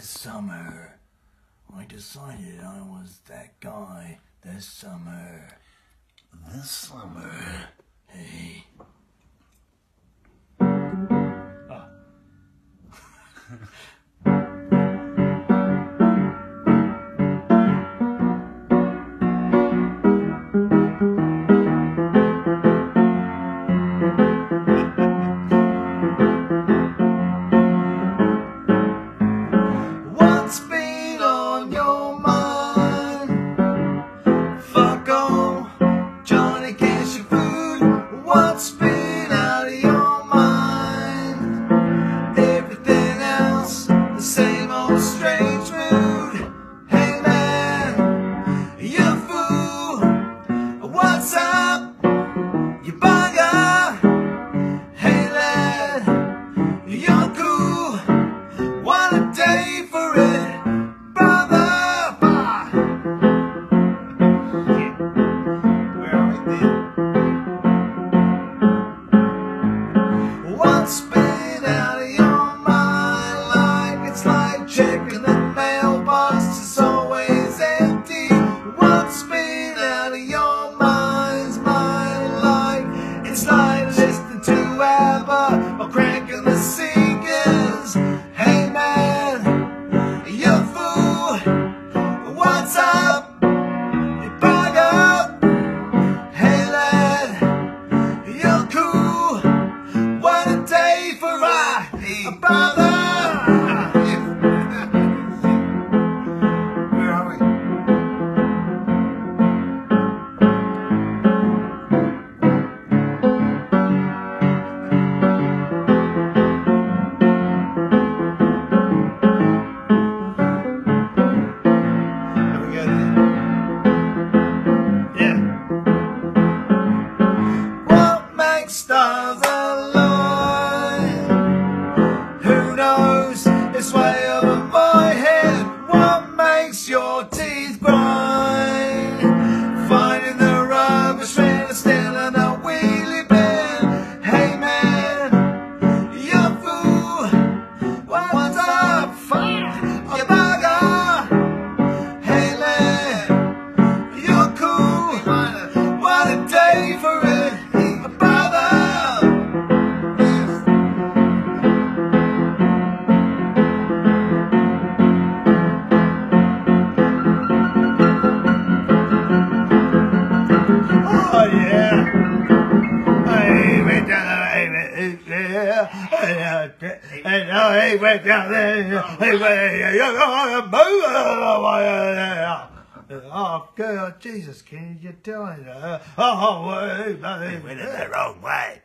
this summer, I decided I was that guy this summer. This summer? Hey. What's been on your mind? Fuck on Johnny Cash your food. What's been out of your mind? Everything else, the same old strange mood. Hey man, you fool. What's up, you bugger? Hey lad, you're cool. What a day for it, brother. Where are we then? What's been out of your mind? Like it's like checking the mailbox, it's always empty. What's been out of your mind's mind? Like it's like listening to ABBA or cranking the singers. Hey man, you fool. What's up, you bugger? Hey lad, you're cool. What a day for a brother. Where are we? Have we got it? Yeah. What makes stars align? Who knows? It's way over my head. What makes your teeth grind? Finding the rubbish bin and stealing a wheelie bin. Hey man, you fool. What's up, you bugger? Hey lad, you're cool. What a day for it, brother. Oh yeah. He went down there. He went down there. Oh God, Jesus, can you tell me that? Oh, he went in the wrong way.